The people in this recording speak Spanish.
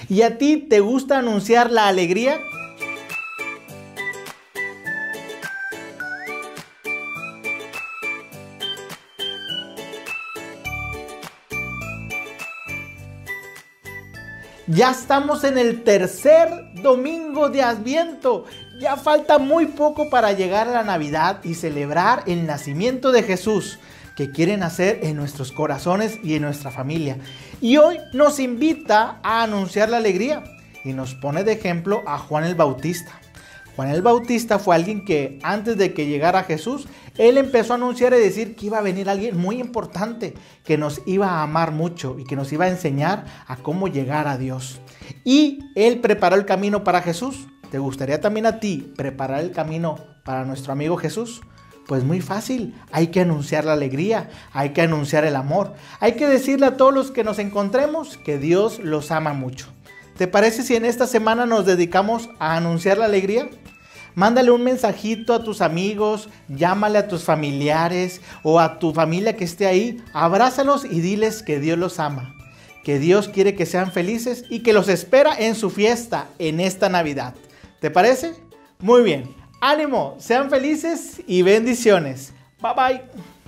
¿Y a ti te gusta anunciar la alegría? Ya estamos en el tercer domingo de Adviento. Ya falta muy poco para llegar a la Navidad y celebrar el nacimiento de Jesús, que quiere nacer en nuestros corazones y en nuestra familia. Y hoy nos invita a anunciar la alegría y nos pone de ejemplo a Juan el Bautista. Juan el Bautista fue alguien que antes de que llegara Jesús, él empezó a anunciar y decir que iba a venir alguien muy importante, que nos iba a amar mucho y que nos iba a enseñar a cómo llegar a Dios. Y él preparó el camino para Jesús. ¿Te gustaría también a ti preparar el camino para nuestro amigo Jesús? Pues muy fácil, hay que anunciar la alegría, hay que anunciar el amor, hay que decirle a todos los que nos encontremos que Dios los ama mucho. ¿Te parece si en esta semana nos dedicamos a anunciar la alegría? Mándale un mensajito a tus amigos, llámale a tus familiares o a tu familia que esté ahí, abrázalos y diles que Dios los ama, que Dios quiere que sean felices y que los espera en su fiesta en esta Navidad. ¿Te parece? Muy bien, ánimo, sean felices y bendiciones. Bye bye.